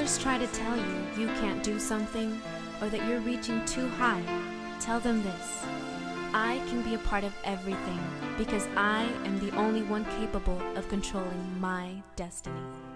others try to tell you you can't do something or that you're reaching too high, tell them this: I can be a part of everything because I am the only one capable of controlling my destiny.